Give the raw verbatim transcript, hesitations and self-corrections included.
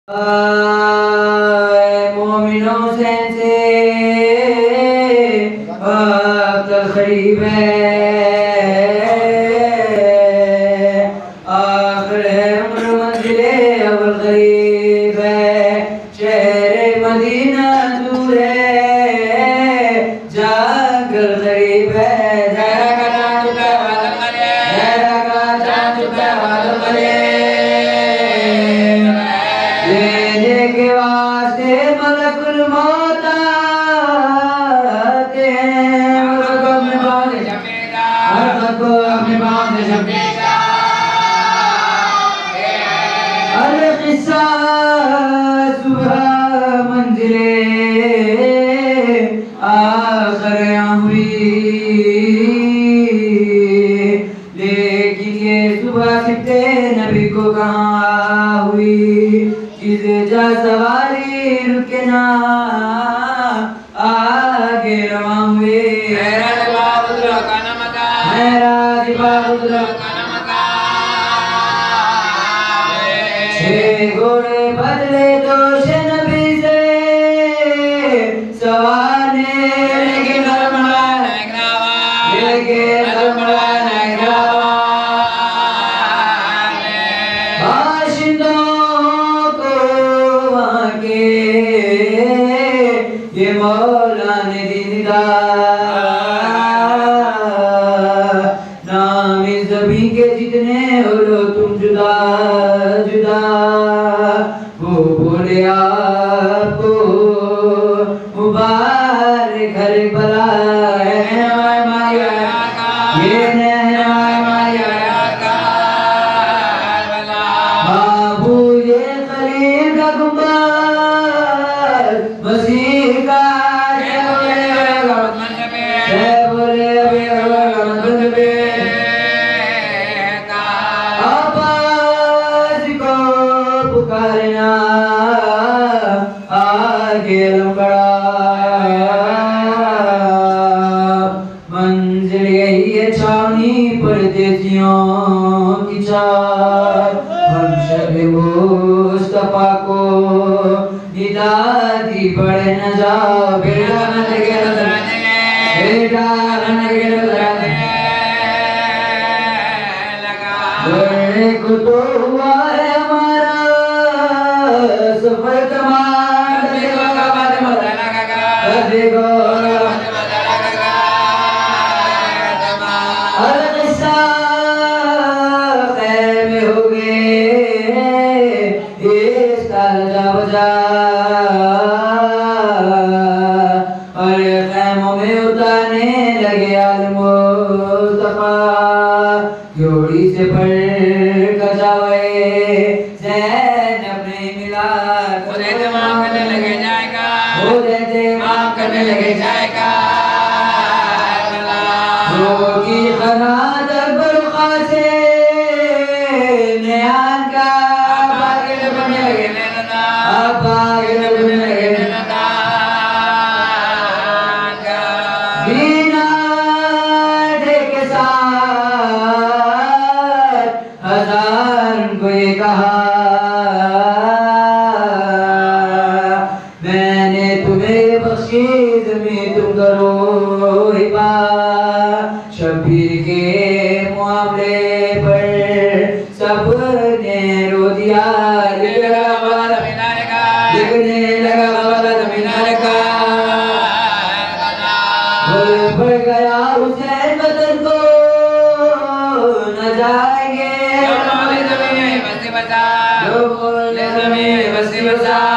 मोमिनों से वक्त करीब है, आखिर है उम्र मंजिले अव्वल करीब है, शहर मदीना दूर है, जाकर करीब है, जहरा का चाँद चुका बादल मरे, जहरा का चाँद चुका बादल मरे, लेने के वास्ते मलकुल मौत आते हैं, मलक अपने पाँव से झपटेगा, मलक को अपने पाँव से झपटेगा। अरे किस्सा सुबह मंजिले आखिर यहाँ हुई, लेकिन ये सुबह सिफ्ते नबी को कहाँ हुई, जा सवारी रुके ना आगे रवां हुए, हैरान बाबुद्रा का नमका, हैरान बाबुद्रा का नमका, छह घोड़े बदले दोष नबी से सवाने लेके नरमड़ा नगरावा, लेके नरमड़ा नगरावा, बाशिंदों ये मौला ने दीदार, नाम इस ज़मीं के जितने हो लो तुम जुदा जुदा, वो बोले आपको मुबारक घर भला है, माया ये नहराए माया का बाबू, ये खलील का गुंबद मसीह का जय बोले जय बोले आवाज को पुकारना आगे लंबड़ा, मंजिल यही है छावनी परदेसियों की चार, हम शब मुस्तफा को निदादी पढ़े न जाओ, बेटा न लगे नजराने, बेटा न लगे नजराने लगा, बढ़ने को तो हुआ है हमारा सफर तमाम, देखो बाद मजा लगा, देखो मजा लगा, हर किस्सा खैर में हो गए इसका लजा बजा, और खैमों में उतारने लगे आल-मुस्तफा, जोड़ी से पर कजावे ज़ैनब ने मिला, खुदे माफ करने लगे जाएगा, खुदे माफ करने लगे जाएगा, की खनात बरखा से नयान का बागे बनने लगे नैना, बागे बनने लगे नैना बिना के साथ हजार को ये कहा, मैंने तुम्हें बख्शी ज़मीं तुम करो हिबा, शबीर के मामले पर सबने रो दिया, लिखने लगा मीनार का, लिखने लगा मीनार का, बढ़ गया हुसैन वतन को न जाएंगे, जो बोले ज़मीं बसी बचा, जो बोले ज़मीं बसी बचा।